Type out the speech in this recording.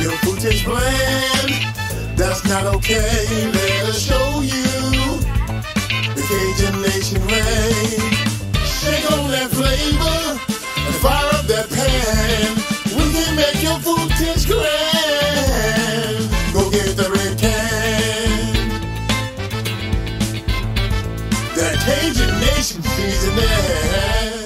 your food tastes bland. That's not okay. Let us show you the Cajun Nation reign. Shake on that flavor and fire up that pan. We can make your food taste grand. Go get the red can. That Cajun Nation seasoning.